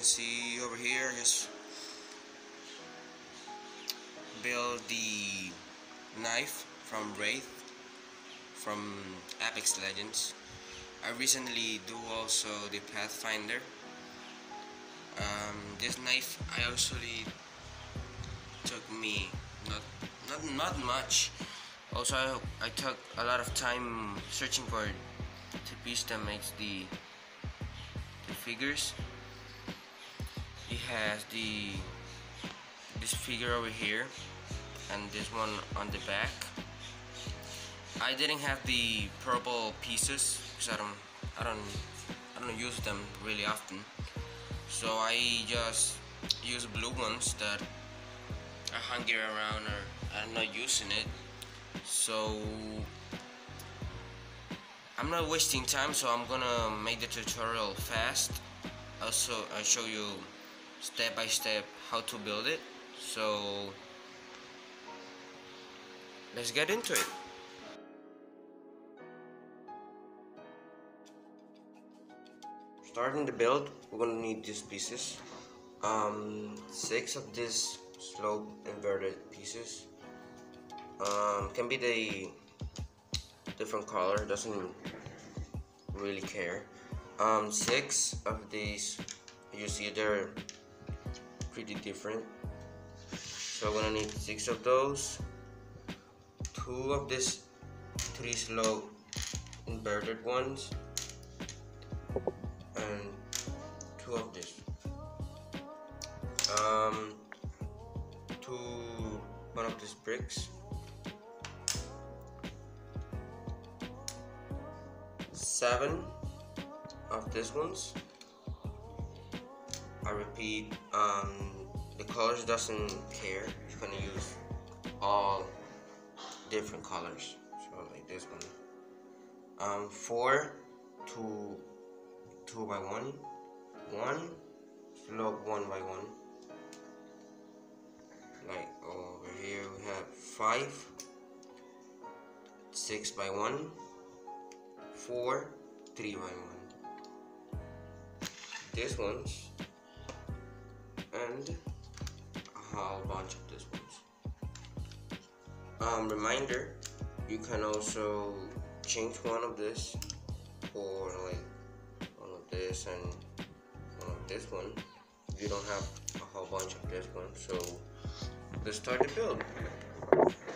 see over here, just build the knife from Wraith from Apex Legends. I recently do also the Pathfinder. This knife I actually took me not much. Also, I took a lot of time searching for the piece that makes the figures. It has this figure over here and this one on the back. I didn't have the purple pieces because I don't use them really often. So I just use blue ones that are hanging around or I'm not using it. So I'm not wasting time, so I'm gonna make the tutorial fast. Also, I'll show you step by step how to build it. So let's get into it. Starting the build, we're gonna need these pieces. 6 of these slope inverted pieces. Can be the different color, doesn't really care. 6 of these, you see they're pretty different. So we're gonna need 6 of those. 2 of these 3 slope inverted ones. And 2 of this. 1 of these bricks. 7 of these ones. I repeat, the colors doesn't care. You're gonna use all different colors. So like this one. 4 to 2 by 1, 1 slope 1 by 1. Like over here we have 5, 6 by 1, 4, 3 by 1. This ones and a whole bunch of these ones. Reminder, you can also change one of this or like this and this one if you don't have a whole bunch of this one. So let's start the build.